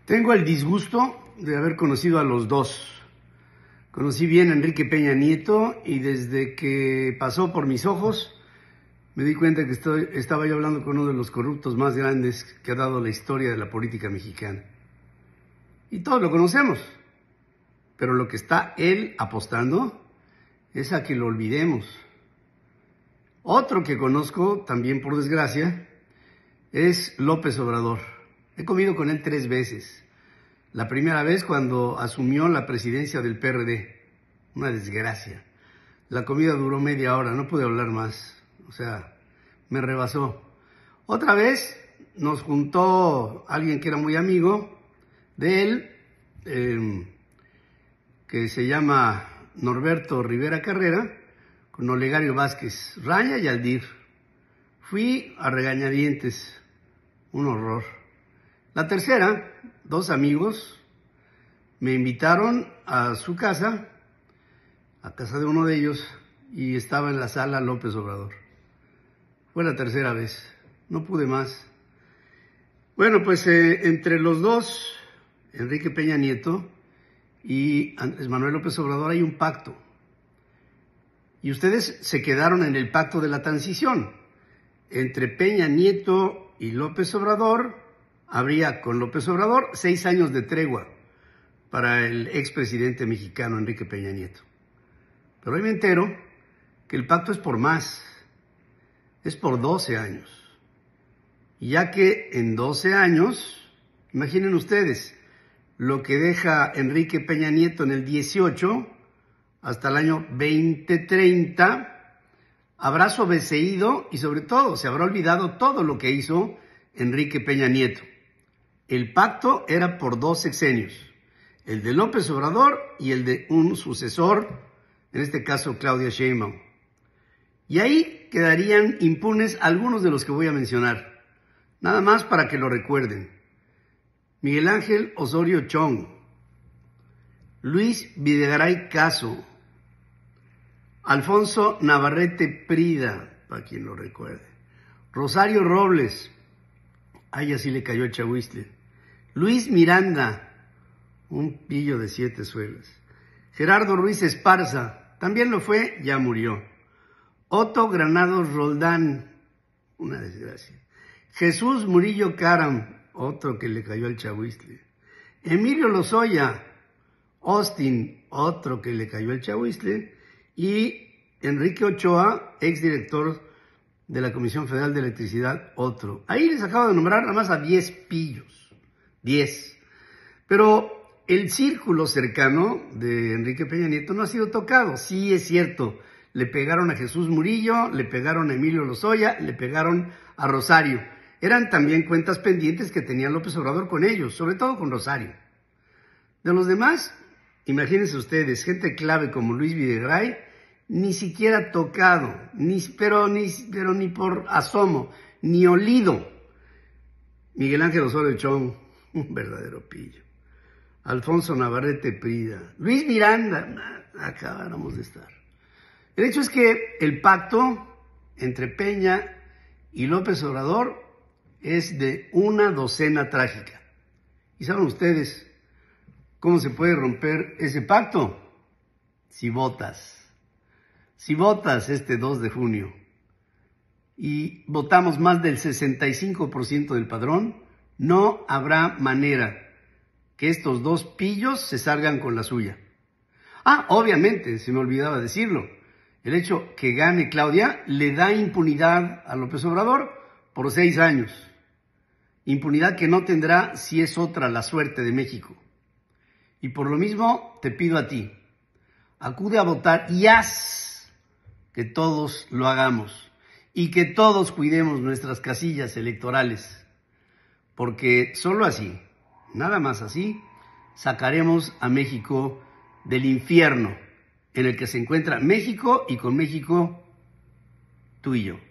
Tengo el disgusto de haber conocido a los dos. Conocí bien a Enrique Peña Nieto y desde que pasó por mis ojos me di cuenta que estaba yo hablando con uno de los corruptos más grandes que ha dado la historia de la política mexicana. Y todos lo conocemos, pero lo que está él apostando es a que lo olvidemos. Otro que conozco, también por desgracia, es López Obrador. He comido con él 3 veces. La primera vez cuando asumió la presidencia del PRD. Una desgracia. La comida duró media hora, no pude hablar más. O sea, me rebasó. Otra vez nos juntó alguien que era muy amigo de él, que se llama Norberto Rivera Carrera, con Olegario Vázquez, Raña y Aldir. Fui a regañadientes, un horror. La tercera, 2 amigos me invitaron a su casa, a casa de uno de ellos, y estaba en la sala López Obrador. Fue la tercera vez, no pude más. Bueno, pues entre los dos, Enrique Peña Nieto y Andrés Manuel López Obrador, hay un pacto. Y ustedes se quedaron en el pacto de la transición. Entre Peña Nieto y López Obrador, habría con López Obrador 6 años de tregua para el expresidente mexicano Enrique Peña Nieto. Pero hoy me entero que el pacto es por más, es por 12 años. Y ya que en 12 años, imaginen ustedes, lo que deja Enrique Peña Nieto en el 18 hasta el año 2030, habrá sobreseído y sobre todo se habrá olvidado todo lo que hizo Enrique Peña Nieto. El pacto era por 2 sexenios, el de López Obrador y el de un sucesor, en este caso Claudia Sheinbaum. Y ahí quedarían impunes algunos de los que voy a mencionar, nada más para que lo recuerden. Miguel Ángel Osorio Chong, Luis Videgaray Caso, Alfonso Navarrete Prida, para quien lo recuerde, Rosario Robles, ahí así le cayó el chahuistle, Luis Miranda, un pillo de 7 suelas, Gerardo Ruiz Esparza, también lo fue, ya murió, Otto Granados Roldán, una desgracia, Jesús Murillo Caram, otro que le cayó al chahuistle, Emilio Lozoya Austin, otro que le cayó el chahuistle, y Enrique Ochoa, exdirector de la Comisión Federal de Electricidad, otro. Ahí les acabo de nombrar nada más a 10 pillos. 10. Pero el círculo cercano de Enrique Peña Nieto no ha sido tocado. Sí, es cierto. Le pegaron a Jesús Murillo, le pegaron a Emilio Lozoya, le pegaron a Rosario. Eran también cuentas pendientes que tenía López Obrador con ellos, sobre todo con Rosario. De los demás, imagínense ustedes, gente clave como Luis Videgaray, ni siquiera tocado, pero ni por asomo, ni olido. Miguel Ángel Osorio Chong, un verdadero pillo. Alfonso Navarrete Prida, Luis Miranda, acabáramos de estar. El hecho es que el pacto entre Peña y López Obrador es de una docena trágica. ¿Y saben ustedes cómo se puede romper ese pacto? Si votas este 2 de junio y votamos más del 65% del padrón, no habrá manera que estos 2 pillos se salgan con la suya. Obviamente, se me olvidaba decirlo, el hecho que gane Claudia le da impunidad a López Obrador por 6 años. Impunidad que no tendrá si es otra la suerte de México. Y por lo mismo te pido a ti, acude a votar y haz que todos lo hagamos y que todos cuidemos nuestras casillas electorales, porque solo así, nada más así, sacaremos a México del infierno en el que se encuentra México y con México tú y yo.